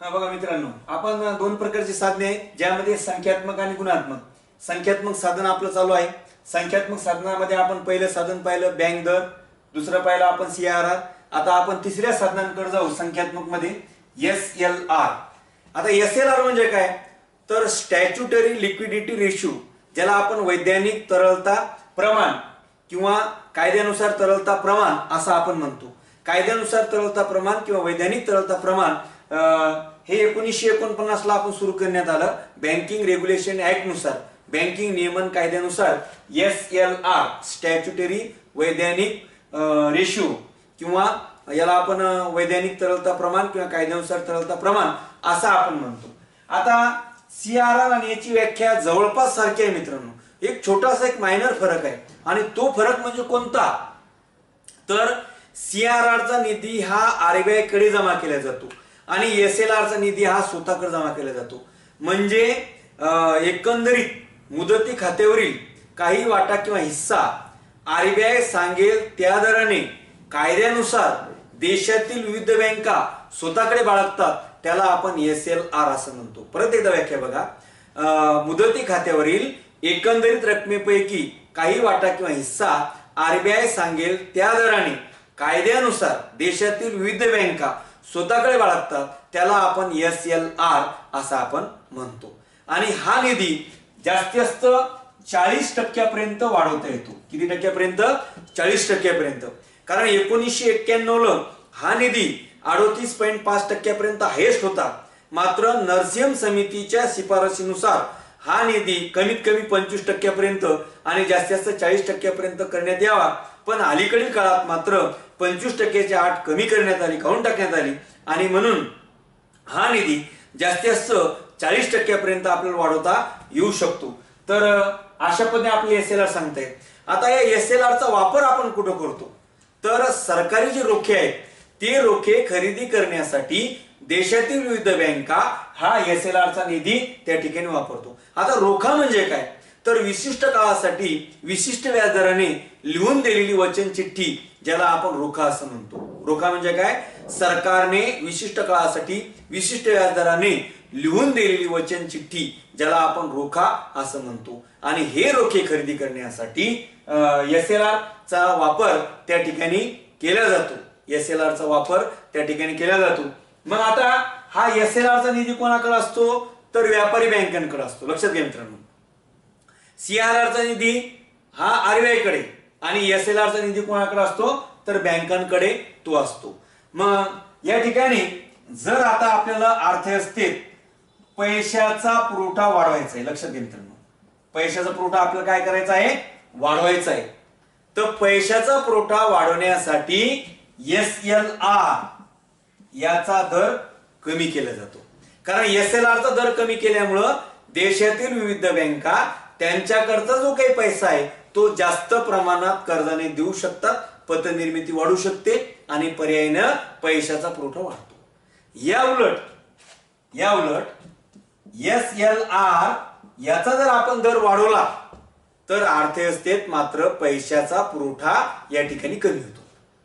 बघा मित्रांनो, आपण दोन प्रकारची साधने आहेत ज्यामध्ये संख्यात्मक आणि गुणात्मक. संख्यात्मक साधन आपलं चालू आहे. संख्यात्मक साधनामध्ये आपण पहिलं साधन पाहिलं बँक दर, दुसरं पाहिलं आपण CRR. आता आपण तिसऱ्या साधनांकडे जाऊ संख्यात्मक मध्ये SLR. आता SLR म्हणजे काय तर स्टॅच्युटरी लिक्विडिटी रेशो, ज्याला आपण वैधानिक तरलता प्रमाण किंवा कायद्यानुसार तरलता प्रमाण असं आपण म्हणतो. कायद्यानुसार तरलता प्रमाण किंवा वैधानिक तरलता प्रमाण हे 1949 ला आपण सुरू करण्यात आलं बँकिंग रेग्युलेशन ऍक्ट नुसार, बँकिंग नियमन कायद्यानुसार. SLR स्टॅच्युटरी वैधानिक रेशो किंवा याला आपण वैधानिक तरलता प्रमाण किंवा कायद्यानुसार तरलता प्रमाण असं आपण म्हणतो. आता CRR आणि याची व्याख्या जवळपास सारखी आहे मित्रांनो. एक छोटासा एक मायनर फरक आहे आणि तो फरक म्हणजे कोणता तर CRR चा निधी हा RBI कडे जमा केला जातो आणि SLR चा निधी हा स्वतःकडे जमा केला जातो. म्हणजे एकंदरीत मुदती खात्यावरील काही वाटा किंवा हिस्सा RBI सांगेल त्या दराने कायद्यानुसार देशातील विविध बँका स्वतःकडे बाळगतात, त्याला आपण SLR असं म्हणतो. परत एकदा व्याख्या बघा. मुदती खात्यावरील एकंदरीत रकमेपैकी काही वाटा किंवा हिस्सा RBI सांगेल त्या दराने कायद्यानुसार देशातील विविध बँका स्वतःकडे बाळगतात, त्याला आपण SLR असं आपण म्हणतो. आणि हा निधी जास्तीत जास्त 40% वाढवता येतो. किती टक्क्यापर्यंत 40%. कारण 1991 ला हा निधी 38.5% हायेस्ट होता. मात्र नरसिंह समितीच्या शिफारशीनुसार हा निधी कमीत कमी 25% आणि जास्तीत जास्त 40% करण्यात यावा. पण अलीकडील काळात मात्र 25%ची अट कमी करण्यात आली, काढून टाकण्यात आली आणि म्हणून हा निधी जास्तीत जास्त 40% आपल्याला वाढवता येऊ शकतो. तर अशा पद्धतीने आपले SLR सांगताय. आता या SLR चा वापर आपण कुठं करतो तर सरकारी जे रोखे आहेत ते रोखे खरेदी करण्यासाठी देशातील विविध बँका हा SLR चा निधी त्या ठिकाणी वापरतो. आता रोखा म्हणजे काय तर विशिष्ट काळासाठी विशिष्ट व्याजदराने लिहून दिलेली वचन चिठ्ठी, ज्याला आपण रोखा असं म्हणतो. रोखा म्हणजे काय सरकारने विशिष्ट काळासाठी विशिष्ट व्याजदराने लिहून दिलेली वचन चिठ्ठी, ज्याला आपण रोखा असं म्हणतो. आणि हे रोखे खरेदी करण्यासाठी SLR चा वापर त्या ठिकाणी केला जातो. SLR चा वापर त्या ठिकाणी केला जातो. मग आता हा SLR चा निधी कोणाकडे असतो तर व्यापारी बँकांकडे असतो. लक्षात घ्या मित्रांनो. CRR चा निधी हा RBI कडे आणि SLR चा निधी कोणाकडे असतो तर बँकांकडे तो असतो. मग या ठिकाणी जर आता आपल्याला अर्थव्यवस्थेत पैशाचा पुरवठा वाढवायचा आहे, लक्षात घ्या मित्रांनो, पैशाचा पुरवठा आपल्याला काय करायचा आहे वाढवायचा आहे. तर पैशाचा पुरवठा वाढवण्यासाठी SLR याचा दर कमी केला जातो. कारण SLR चा दर कमी केल्यामुळं देशातील विविध बँका त्यांच्याकडचा जो काही पैसा आहे तो जास्त प्रमाणात कर्जाने देऊ शकतात, पतनिर्मिती वाढू शकते आणि पर्यायाने पैशाचा पुरवठा वाढतो. या उलट SLR याचा जर आपण दर वाढवला तर अर्थव्यवस्थेत मात्र पैशाचा पुरवठा या ठिकाणी कमी होतो.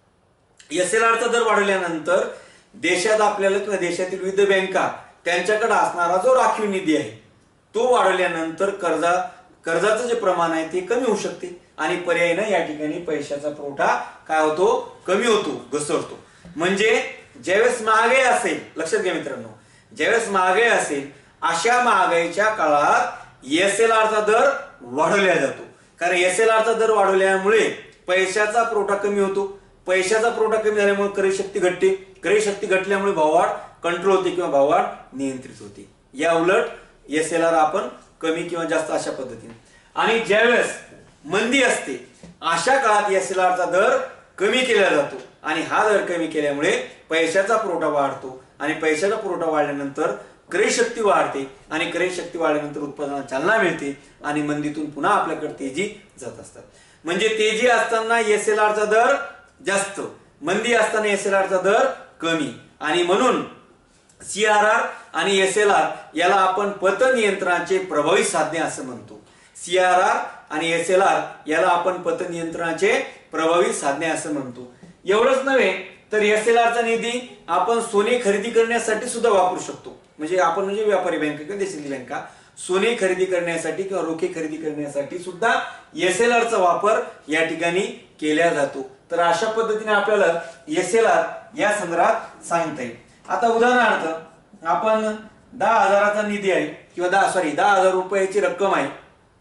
SLR चा दर वाढवल्यानंतर देशात आपल्याला किंवा देशातील विविध बँका त्यांच्याकडे असणारा जो राखीव निधी आहे तो वाढवल्यानंतर कर्जाचं जे प्रमाण आहे ते कमी होऊ शकते आणि पर्यायाने या ठिकाणी पैशाचा पुरवठा काय होतो कमी होतो, घसरतो. म्हणजे ज्यावेळेस महागाई असेल, लक्षात घ्या मित्रांनो, ज्यावेळेस महागाई असेल अशा महागाईच्या काळात SLR चा दर वाढवला जातो. कारण SLR चा दर वाढवल्यामुळे पैशाचा पुरवठा कमी होतो. पैशाचा पुरवठा कमी झाल्यामुळे क्रयशक्ती घटते. क्रयशक्ती घटल्यामुळे भाववाढ कंट्रोल होते किंवा भाववाढ नियंत्रित होते. या उलट SLR आपण कमी किंवा जास्त अशा पद्धतीने. आणि ज्यावेळेस मंदी असते अशा काळात SLR चा दर कमी केला जातो आणि हा दर कमी केल्यामुळे पैशाचा पुरवठा वाढतो आणि पैशाचा पुरवठा वाढल्यानंतर क्रयशक्ती वाढते आणि क्रयशक्ती वाढल्यानंतर उत्पादनाला चालना मिळते आणि मंदीतून पुन्हा आपल्याकडे तेजी जात असतात. म्हणजे तेजी असताना SLR चा दर जास्त, मंदी असताना SLR चा दर कमी. आणि म्हणून CRR आणि SLR याला आपण पतनियंत्रणाचे प्रभावी साधने असं म्हणतो. CRR आणि SLR याला आपण पतनियंत्रणाचे प्रभावी साधने असं म्हणतो. एवढंच नव्हे तर SLR चा निधी आपण सोने खरेदी करण्यासाठी सुद्धा वापरू शकतो. म्हणजे आपण म्हणजे व्यापारी बँका किंवा देशातली बँका सोने खरेदी करण्यासाठी किंवा रोखे खरेदी करण्यासाठी सुद्धा SLR चा वापर या ठिकाणी केला जातो. तर अशा पद्धतीने आपल्याला SLR या संदर्भात सांगता येईल. आता उदाहरणार्थ आपण 10,000चा निधी आहे किंवा 10,000 रुपयाची रक्कम आहे.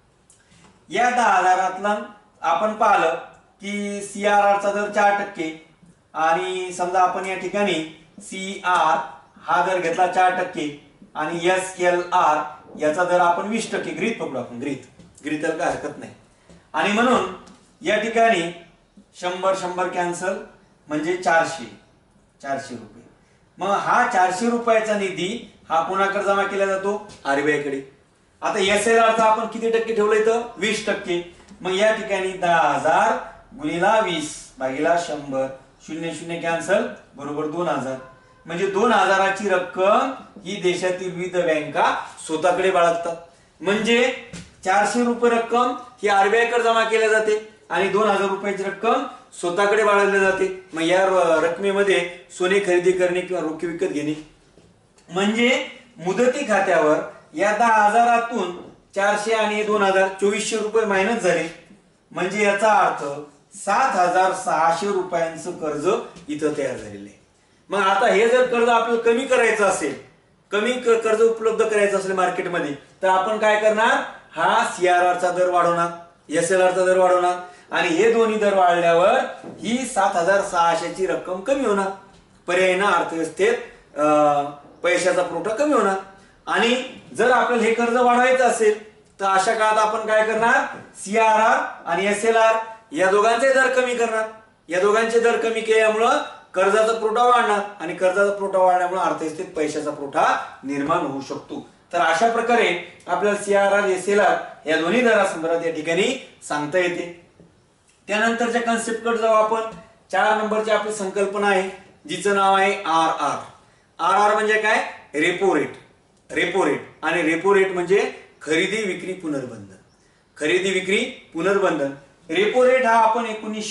या 10,000तला आपण पाहिलं की CRR चा दर 4% आणि समजा आपण या ठिकाणी CR हा दर घेतला 4% आणि SLR याचा दर आपण 20% गृहीत पकडू. आपण गृहीत काय हरकत नाही. आणि म्हणून या ठिकाणी 100 कॅन्सल म्हणजे 400 रुपये. मग हा 400 रुपयाचा निधी हा कोणाकडे जमा केला जातो? RBI कडे. आता SLR चा आपण किती टक्के ठेवलंय तर 20%. मग या ठिकाणी 10,000 गुणिला 20 भागिला 100 00 कॅन्सल बरोबर 2,000. म्हणजे 2,000ची रक्कम ही देशातील विविध बँका स्वतःकडे बाळगतात. म्हणजे 400 रुपये रक्कम ही RBI कडे जमा केल्या जाते आणि 2,000 रुपयाची रक्कम स्वतःकडे बाळगली जाते. मग या रकमेमध्ये सोने खरेदी करणे किंवा रोखे विकत घेणे. म्हणजे मुदती खात्यावर या 10,000तून 400 आणि 2,000 2400 रुपये मायनस झाले. म्हणजे याचा अर्थ 7,600 रुपयांचं कर्ज इथं तयार झालेलं आहे. मग आता हे जर कर्ज आपल्याला कमी करायचं असेल, कमी कर्ज उपलब्ध करायचं असेल मार्केटमध्ये, तर आपण काय करणार? हा CRR चा दर वाढवणार, SLR चा दर वाढवणार आणि हे दोन्ही दर वाढल्यावर ही 7,600ची रक्कम कमी होणार. पर्यायीने अर्थव्यवस्थेत पैशाचा पुरवठा कमी होणार. आणि जर आपल्याला हे कर्ज वाढवायचं असेल तर अशा काळात आपण काय करणार? CRR आणि SLR या दोघांचे दर कमी करणार. या दोघांचे दर कमी केल्यामुळं कर्जाचा पुरवठा वाढणार आणि कर्जाचा पुरवठा वाढल्यामुळे अर्थव्यवस्थेत पैशाचा पुरवठा निर्माण होऊ शकतो. तर अशा प्रकारे आपल्याला CRR SLR या दोन्ही दरासंदर्भात या ठिकाणी सांगता येते. त्यानंतरच्या कन्सेप्ट कडे जाऊ आपण. 4 नंबरची आपली संकल्पना आहे जिचं नाव आहे RR म्हणजे काय? Repo rate. रेपो रेट आणि रेपो रेट म्हणजे खरेदी विक्री पुनर्बंधन. खरेदी विक्री पुनर्बंधन. रेपो रेट हा आपण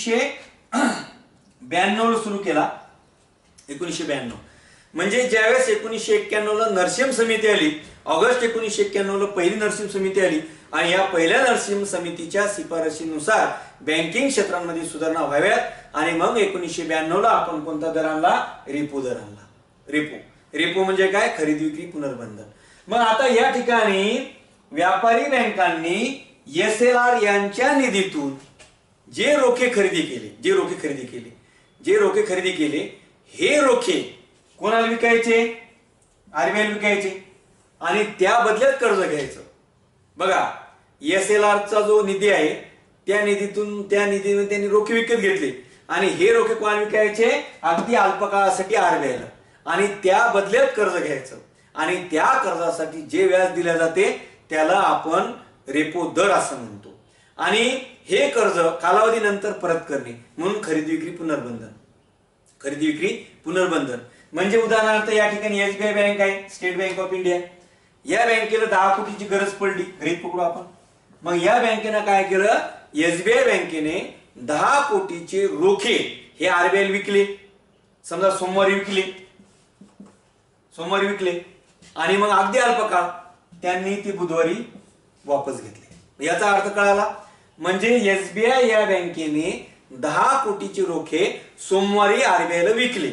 1992 ला सुरू केला. 1992 म्हणजे ज्यावेळेस 1991 ला नरसिंह समिती आली, ऑगस्ट 1991 ला पहिली नरसिंह समिती आली आणि या पहिल्या नरसिंह समितीच्या शिफारशीनुसार बँकिंग क्षेत्रांमध्ये सुधारणा व्हाव्यात आणि मग 1992 ला आपण कोणता दर आणला? रेपो दर आणला. रेपो म्हणजे काय? खरेदी विक्री पुनर्बंधन. मग आता या ठिकाणी व्यापारी बँकांनी SLR यांच्या निधीतून जे रोखे खरेदी केले हे रोखे कोणाला विकायचे? RBI ला विकायचे आणि त्या बदल्यात कर्ज घ्यायचं. बघा SLR चा जो निधी आहे त्या निधीतून त्यांनी रोखे विकत घेतले आणि हे रोखे कोणाला विकायचे? अगदी अल्पकाळासाठी RBI ला आणि त्या बदल्यात कर्ज घ्यायचं आणि त्या कर्जासाठी जे व्याज दिले जाते त्याला आपण रेपो दर असं म्हणतो. आणि हे कर्ज कालावधीनंतर परत करणे म्हणून खरेदी विक्री पुनर्बंधन. खरेदी विक्री पुनर्बंधन म्हणजे उदाहरणार्थ या ठिकाणी SBI बँक आहे, स्टेट बँक ऑफ इंडिया. या बँकेला 10 कोटीची गरज पडली, गृहीत पकडू आपण. मग या बँकेनं काय केलं? SBI बँकेने 10 कोटीचे रोखे हे RBI ला विकले. समजा सोमवारी विकले आणि मग अगदी अल्पकाळ त्यांनी ती बुधवारी वापस घेतले. याचा अर्थ कळाला. म्हणजे SBI या बँकेने 10 कोटीचे रोखे सोमवारी RBI ला विकले.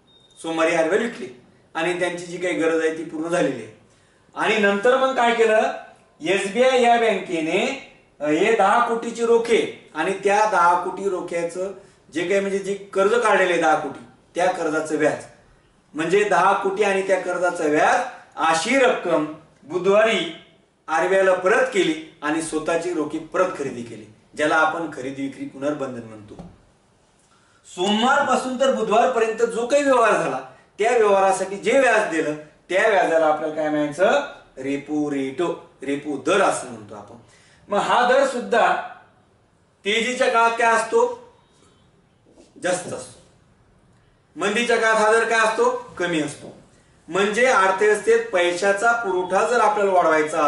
आणि त्यांची जी काही गरज आहे ती पूर्ण झालेली आहे. आणि नंतर मग काय केलं? SBI या बँकेने हे 10 कोटीचे रोखे आणि त्या 10 कोटी रोख्याचं जे काही म्हणजे जे कर्ज काढलेले 10 कोटी त्या कर्जाचं व्याज म्हणजे 10 कोटी आणि त्या कर्जाचं व्याज अशी रक्कम बुधवारी RBI ला परत केली आणि स्वतःची रोखी परत खरेदी केली, ज्याला आपण खरेदी विक्री पुनर्बंधन म्हणतो. सोमवारपासून तर बुधवारपर्यंत जो काही व्यवहार झाला त्या व्यवहारासाठी जे व्याज दिलं त्या व्याजाला आपल्याला काय म्हणायचं? रेपो दर असं म्हणतो आपण. मग हा दर सुद्धा तेजीच्या काळात काय असतो? जास्त असतो. मंदीच्या काळात हा दर काय असतो? कमी असतो. म्हणजे अर्थव्यवस्थेत पैशाचा पुरवठा जर आपल्याला वाढवायचा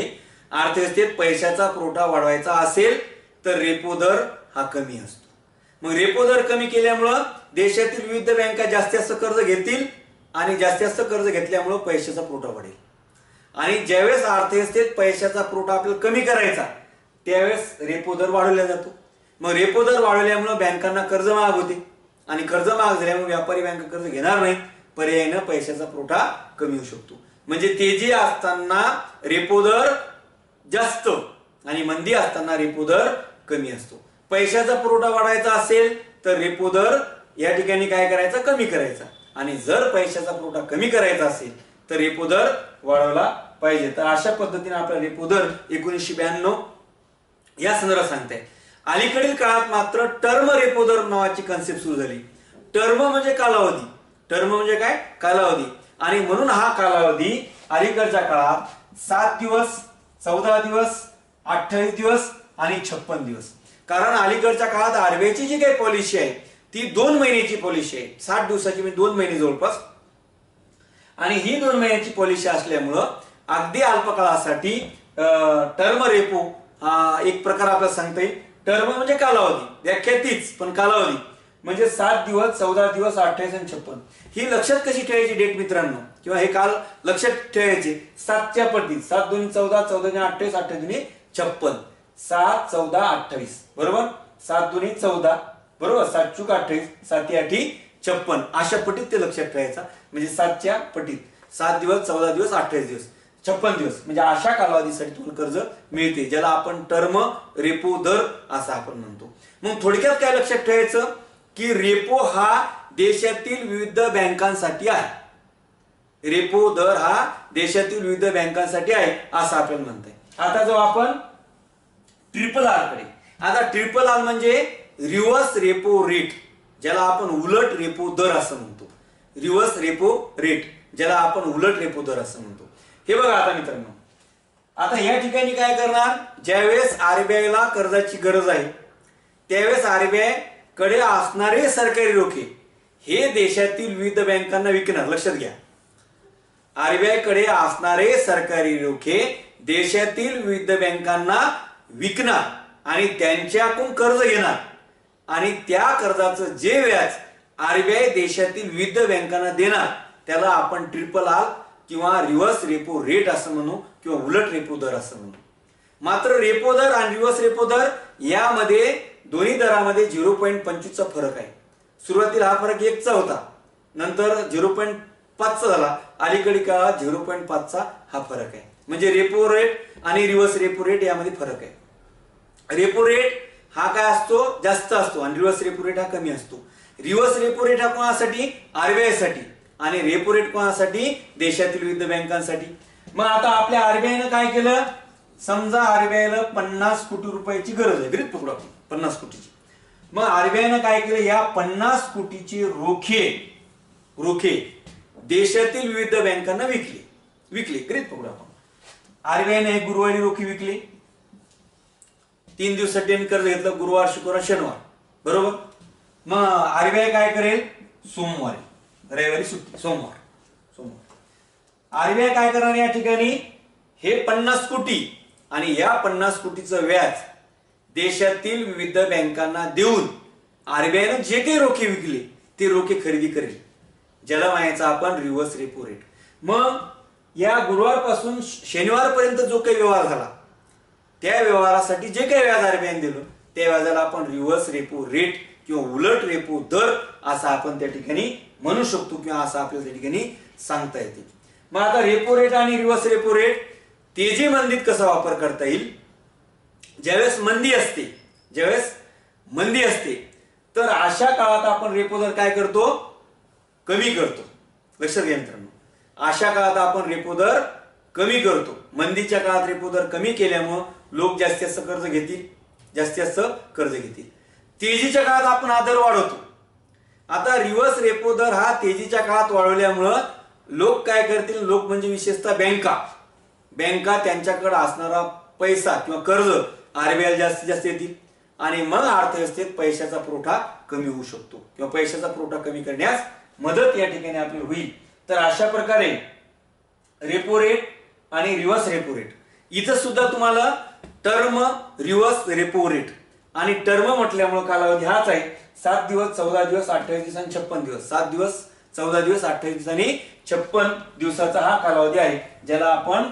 असेल तर रेपो दर हा कमी असतो. मग रेपो दर कमी केल्यामुळं देशातील विविध बँका जास्त कर्ज घेतील आणि जास्त कर्ज घेतल्यामुळं पैशाचा पुरवठा वाढेल. आणि ज्यावेळेस अर्थव्यवस्थेत पैशाचा पुरवठा आपल्याला कमी करायचा त्यावेळेस रेपो दर वाढवला जातो. मग रेपो दर वाढवल्यामुळे बँकांना कर्ज महाग होते आणि कर्ज महाग झाल्यामुळे व्यापारी बँका कर्ज घेणार नाहीत. पर्यायाने पैशाचा पुरवठा कमी होऊ शकतो. म्हणजे तेजी असताना रेपो दर जास्त आणि मंदी असताना रेपो दर कमी असतो. पैशाचा पुरवठा वाढायचा असेल तर रेपो दर या ठिकाणी काय करायचा, कमी करायचा. आणि जर पैशाचा पुरवठा कमी करायचा असेल तर रेपो दर वाढवला पाहिजे. तर अशा पद्धतीने आपला रेपो दर 1992 या संदर्भात सांगताय. अलीकडील काळात मात्र टर्म रेपो दर नावाची कन्सेप्ट सुरू झाली. टर्म म्हणजे कालावधी, टर्म म्हणजे काय, कालावधी. आणि म्हणून हा कालावधी अलीकडच्या काळात 7 दिवस, 14 दिवस, 28 दिवस आणि 56 दिवस. कारण अलीकडच्या काळात आरबीआयची जी काही पॉलिसी आहे ती 2 महिन्याची पॉलिसी आहे, 60 दिवसाची म्हणजे 2 महिने जवळपास. आणि ही 2 महिन्याची पॉलिसी असल्यामुळं अगदी अल्प काळासाठी टर्म रेपो हा एक प्रकार आपल्याला सांगता येईल. टर्म म्हणजे कालावधी, व्याख्या तीच पण कालावधी म्हणजे 7 दिवस, 14 दिवस, 28 आणि 56. ही लक्षात कशी ठेवायची डेट मित्रांनो, किंवा हे काल लक्षात ठेवायचे 7च्या पटीत. 7 2 14, 14 28, 28 2 56. 7 14 28 बरोबर, 7 2 14 बरोबर, 7 चूक 28, 7 8 56. अशा पटीत ते लक्षात ठेवायचा. म्हणजे 7च्या पटीत 7 दिवस, 14 दिवस, 28 दिवस, 56 दिवस म्हणजे अशा कालावधीसाठी तुम्हाला कर्ज मिळते, ज्याला आपण टर्म रेपो दर असं आपण म्हणतो. मग थोडक्यात काय लक्षात ठेवायचं की रेपो हा देशातील विविध बँकांसाठी आहे. रेपो दर हा देशातील विविध बँकांसाठी आहे असं आपल्याला म्हणताय. आता जो आपण ट्रिपल आर कडे, आता ट्रिपल आर म्हणजे रिव्हर्स रेपो रेट, ज्याला आपण उलट रेपो दर असं म्हणतो. रिव्हर्स रेपो रेट ज्याला आपण उलट रेपो दर असं म्हणतो. हे बघा आता मित्रांनो, आता या ठिकाणी काय करणार, ज्यावेळेस आरबीआय ला कर्जाची गरज आहे त्यावेळेस आरबीआय कडे असणारे सरकारी रोखे हे देशातील विविध बँकांना विकणार. लक्षात घ्या, आरबीआय कडे असणारे सरकारी रोखे देशातील विविध बँकांना विकणार आणि त्यांच्याकडून कर्ज घेणार आणि त्या कर्जाचं जे व्याज आरबीआय देशातील विविध बँकांना देणार त्याला आपण ट्रिपल आर किंवा रिव्हर्स रेपो रेट असं म्हणू किंवा उलट रेपो दर असं म्हणू. मात्र रेपो दर आणि रिव्हर्स रेपो दर यामध्ये दोन्ही दरामध्ये 0.25 चा फरक आहे. सुरुवातीला हा फरक 1 चा होता, नंतर 0.5 चा झाला, अलीकडे काळात 0.5 चा हा फरक आहे. म्हणजे रेपो रेट आणि रिव्हर्स रेपो रेट यामध्ये फरक आहे. रेपो रेट हा काय असतो, जास्त असतो आणि रिव्हर्स रेपो रेट हा कमी असतो. रिव्हर्स रेपो रेट हा कोणासाठी, आरबीआय साठी, आणि रेपो रेट कोणासाठी, देशातील विविध बँकांसाठी. मग आता आपल्या आरबीआयनं काय केलं, समजा आरबीआयला 50 कोटी रुपयाची गरज आहे, गरीब पकडू आपण 50 कोटीची. मग आरबीआयनं काय केलं, या 50 कोटीचे रोखे देशातील विविध बँकांना विकले गरीब पकडू आपण. आरबीआयने हे गुरुवारी रोखे विकले, 3 दिवसासाठी कर्ज घेतलं, गुरुवार, शुक्रवार, शनिवार बरोबर. मग आरबीआय काय करेल, सोमवारी, रविवारी सुट्टी, सोमवार आरबीआय काय करणार या ठिकाणी, हे 50 कोटी आणि या 50 कोटीचं व्याज देशातील विविध बँकांना देऊन आरबीआयने जे काही रोखे विकले ते रोखे खरेदी करेल, ज्याला म्हणायचं आपण रिव्हर्स रेपो रेट. मग या गुरुवारपासून शनिवारपर्यंत जो काही व्यवहार झाला त्या व्यवहारासाठी जे काही व्याज आरबीआयने दिलं त्या व्याजाला आपण रिव्हर्स रेपो रेट किंवा उलट रेपो दर असं आपण त्या ठिकाणी म्हणू शकतो किंवा असं आपल्याला त्या ठिकाणी सांगता येते. मग आता रेपो रेट आणि रिव्हर्स रेपो रेट तेजी मंदीत कसा वापर करता येईल, ज्यावेळेस मंदी असते तर अशा काळात आपण रेपो दर काय करतो, कमी करतो. लक्षात घ्या मित्रांनो, अशा काळात आपण रेपो दर कमी करतो. मंदीच्या काळात रेपो दर कमी केल्यामुळे लोक जास्तीत जास्त कर्ज घेतील. तेजीच्या काळात आपण हा दर वाढवतो. आता रिव्हर्स रेपो दर हा तेजीच्या काळात वाढवल्यामुळं लोक काय करतील, लोक म्हणजे विशेषतः बँका त्यांच्याकडे असणारा पैसा किंवा कर्ज आरबीआयला जास्तीत जास्त येतील आणि मग अर्थव्यवस्थेत पैशाचा पुरवठा कमी होऊ शकतो किंवा पैशाचा पुरवठा कमी करण्यास मदत या ठिकाणी आपली होईल. तर अशा प्रकारे रेपो रेट आणि रिव्हर्स रेपो रेट, इथं सुद्धा तुम्हाला टर्म रिव्हर्स रेपो रेट आणि टर्म म्हटल्यामुळे कालावधी हाच आहे, 7 दिवस 14 दिवस 28 दिवस आणि 56 दिवस. 7 दिवस 14 दिवस 28 दिवस आणि 56 दिवसाचा हा कालावधी आहे, ज्याला आपण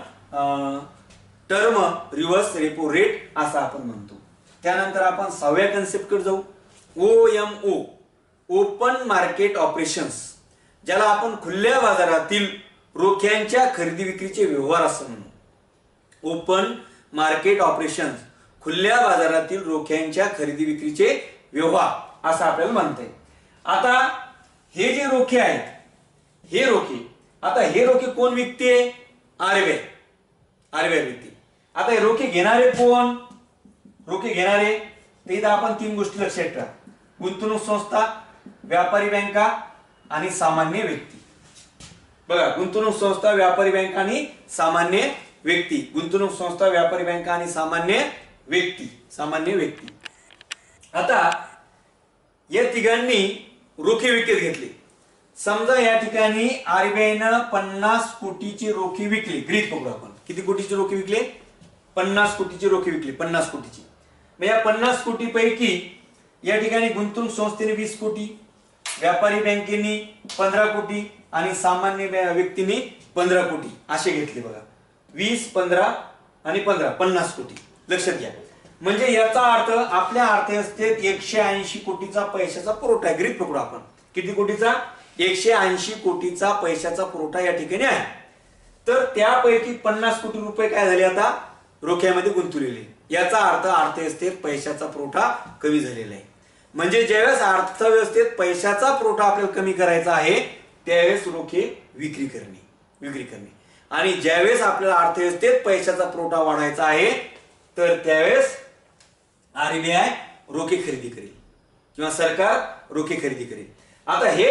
टर्म रिव्हर्स रेपो रेट असं आपण म्हणतो. त्यानंतर आपण 6व्या कन्सेप्ट कडे जाऊ. OMO, ओपन मार्केट ऑपरेशन्स, ज्याला आपण खुल्या बाजारातील रोख्यांच्या खरेदी विक्रीचे व्यवहार असं म्हणू. ओपन मार्केट ऑपरेशन्स, खुल्या बाजारातील रोख्यांच्या खरेदी विक्रीचे व्यवहार असं आपल्याला म्हणते. आता हे जे रोखे आहेत, हे रोखे कोण विकते? आरबीआय. आरबीआय विकते. आता हे रोखे घेणारे कोण? रोखे घेणारे तर इथं आपण 3 गोष्टी लक्षात ठेवा. गुंतवणूक संस्था, व्यापारी बँका आणि सामान्य व्यक्ती. बघा, गुंतवणूक संस्था, व्यापारी बँका आणि सामान्य व्यक्ती. गुंतवणूक संस्था, व्यापारी बँका आणि सामान्य व्यक्ती. आता या तिघांनी रोखे विकत घेतले. समजा या ठिकाणी आरबीआयनं 50 कोटीची रोखे विकली. गृहीत पकडू आपण. किती कोटीची रोखे विकले? 50 कोटीची रोखे विकली. 50 कोटीची. मग या 50 कोटी पैकी या ठिकाणी गुंतवणूक संस्थेने 20 कोटी, व्यापारी बँकेने 15 कोटी आणि सामान्य व्यक्तीने 15 कोटी असे घेतले. बघा, 20, 15 आणि 15, 50 कोटी. लक्षात घ्या. म्हणजे याचा अर्थ आपल्या अर्थव्यवस्थेत 180 कोटीचा पैशाचा पुरवठा आहे. गृहीत पकडू आपण. किती कोटीचा? 180 कोटीचा पैशाचा पुरवठा या ठिकाणी आहे. तर त्यापैकी 50 कोटी रुपये काय झाले? आता रोख्यामध्ये गुंतवलेले. याचा अर्थ अर्थव्यवस्थेत पैशाचा पुरवठा कमी झालेला आहे. म्हणजे ज्यावेळेस अर्थव्यवस्थेत पैशाचा पुरवठा आपल्याला कमी करायचा आहे, त्यावेळेस रोखे विक्री करणे. आणि ज्यावेळेस आपल्याला अर्थव्यवस्थेत पैशाचा पुरवठा वाढायचा आहे, तर त्यावेळेस आरबीआय रोखे खरेदी करेल किंवा सरकार रोखे खरेदी करेल. आता हे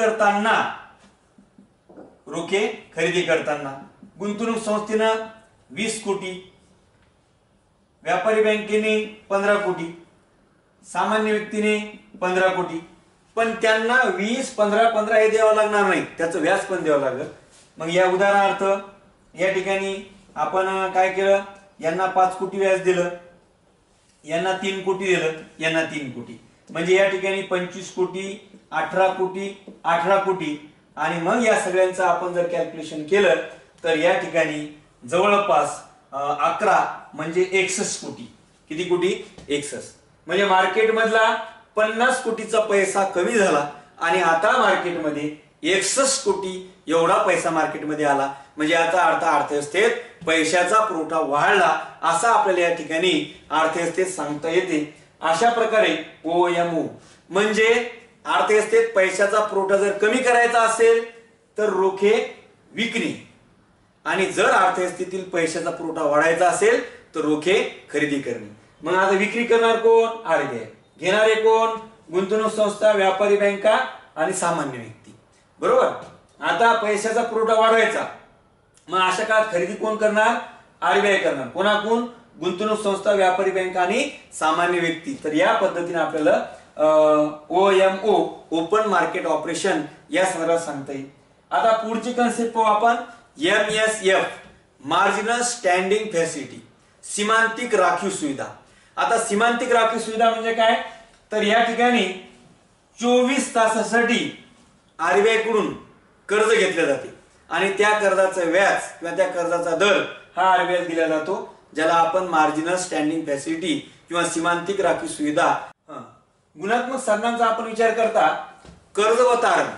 रोखे खरेदी करताना गुंतवणूक संस्थेनं 20 कोटी, व्यापारी बँकेने 15 कोटी, सामान्य व्यक्तीने 15 कोटी. पण त्यांना 20, 15, 15 हे द्यावं लागणार नाही, त्याचं व्याज पण द्यावं लागेल. मग या उदाहरणार्थ या ठिकाणी आपण काय केलं? यांना 5 कोटी व्याज दिलं, यांना 3 कोटी दिलं, यांना 3 कोटी. म्हणजे या ठिकाणी 25 कोटी, 18 कोटी, 18 कोटी. आणि मग या सगळ्यांचं आपण जर कॅल्क्युलेशन केलं तर या ठिकाणी जवळपास 11 म्हणजे 61 कोटी. किती कोटी? 61. म्हणजे मार्केट मधला 50 कोटीचा पैसा कमी झाला आणि आता मार्केटमध्ये 61 कोटी एवढा पैसा मार्केटमध्ये आला. म्हणजे याचा अर्थ अर्थव्यवस्थेत पैशाचा पुरवठा वाढला असा आपल्याला या ठिकाणी अर्थव्यवस्थेत सांगता येते. अशा प्रकारे OMO म्हणजे अर्थव्यवस्थेत पैशाचा पुरवठा जर कमी करायचा असेल तर रोखे विकणे, आणि जर अर्थव्यवस्थेतील पैशाचा पुरवठा वाढायचा असेल तर रोखे खरेदी करणे. मग आता विक्री करणार कोण? आरबीआय. घेणारे कोण? गुंतवणूक संस्था, व्यापारी बँका आणि सामान्य व्यक्ती. बरोबर. आता पैशाचा पुरवठा वाढवायचा, मग अशा काळात खरेदी कोण करणार? आरबीआय करणार. कोणाकडून? गुंतवणूक संस्था, व्यापारी बँका आणि सामान्य व्यक्ती. तर या पद्धतीने आपल्याला OMO, ओपन मार्केट ऑपरेशन या संदर्भात सांगता येईल. आता पुढची कन्सेप्ट पाहू आपण. MSF, मार्जिनल स्टँडिंग फॅसिलिटी, सीमांतिक राखीव सुविधा. आता सीमांतिक राखीव सुविधा म्हणजे काय? तर या ठिकाणी 24 तासासाठी आरबीआय कडून कर्ज घेतले जाते आणि त्या कर्जाचं व्याज किंवा त्या कर्जाचा दर हा आरबीआय दिला जातो, ज्याला आपण मार्जिनल स्टँडिंग फॅसिलिटी किंवा सीमांतिक राखीव सुविधा. गुणात्मक साधनांचा आपण विचार करता. कर्ज व तारण.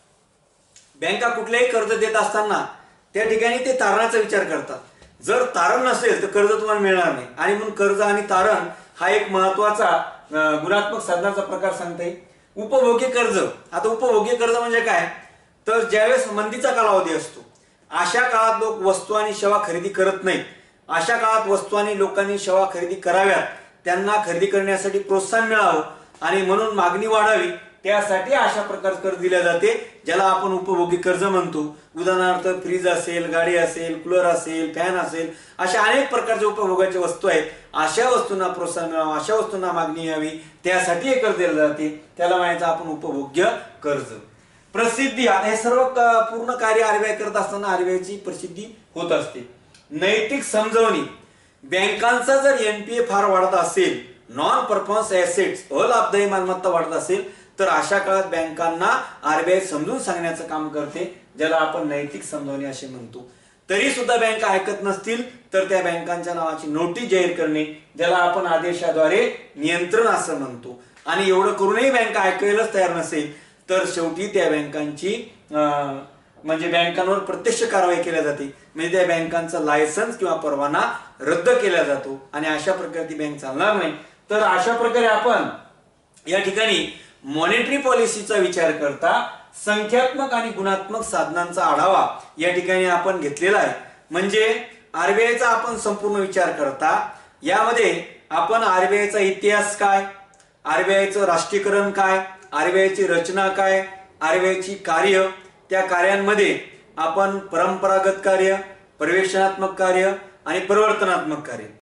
बँका कुठलेही कर्ज देत असताना त्या ठिकाणी ते तारणाचा विचार करतात. जर तारण नसेल तर कर्ज तुम्हाला मिळणार नाही, आणि म्हणून कर्ज आणि तारण हा एक महत्वाचा गुणात्मक साधनाचा प्रकार सांगता येईल. उपभोग्य कर्ज. आता उपभोग्य कर्ज म्हणजे काय? तर ज्यावेळेस मंदीचा कालावधी असतो अशा काळात लोक वस्तू आणि सेवा खरेदी करत नाहीत. अशा काळात वस्तू आणि लोकांनी सेवा खरेदी कराव्यात, त्यांना खरेदी करण्यासाठी प्रोत्साहन मिळावं आणि म्हणून मागणी वाढावी, त्यासाठी अशा प्रकारचे कर्ज दिले जाते, ज्याला आपण उपभोगी कर्ज म्हणतो. उदाहरणार्थ फ्रीज असेल, गाडी असेल, कूलर असेल, फॅन असेल, अशा अनेक प्रकारच्या उपभोगाच्या वस्तू आहेत. अशा वस्तूंना प्रोत्साहन मिळावं, अशा वस्तूंना मागणी यावी, त्यासाठी हे कर्ज दिले जाते, त्याला म्हणायचं आपण उपभोग्य कर्ज. प्रसिद्धी. आता हे सर्व पूर्ण कार्य आरबीआय करत असताना आरबीआयची प्रसिद्धी होत असते. नैतिक समजवणी. बँकांचा जर एनपीए फार वाढत असेल, नॉन परफॉर्मन्स ऍसेट्स अलाभदायी मालमत्ता वाढत असेल तर अशा काळात बँकांना आरबीआय समजून सांगण्याचं काम करते, ज्याला आपण नैतिक समजावणे असे म्हणतो. तरी सुद्धा बँका ऐकत नसतील तर त्या बँकांच्या नावाची नोटीस जाहीर करणे, ज्याला आपण आदेशाद्वारे नियंत्रण असं म्हणतो. आणि एवढं करूनही बँका ऐकायलाच तयार नसेल तर शेवटी त्या बँकांची म्हणजे बँकांवर प्रत्यक्ष कारवाई केली जाते, म्हणजे त्या बँकांचा लायसन्स किंवा परवाना रद्द केला जातो आणि अशा प्रकारे ती बँक चालणार नाही. तर अशा प्रकारे आपण या ठिकाणी मॉनिटरी पॉलिसीचा विचार करता संख्यात्मक आणि गुणात्मक साधनांचा आढावा या ठिकाणी आपण घेतलेला आहे. म्हणजे आरबीआयचा आपण संपूर्ण विचार करता यामध्ये आपण आरबीआयचा इतिहास काय, आरबीआयचं राष्ट्रीयकरण काय, आरबीआयची रचना काय, आरबीआयची कार्य, त्या कार्यांमध्ये आपण परंपरागत कार्य, पर्यवेक्षणात्मक कार्य आणि परिवर्तनात्मक कार्य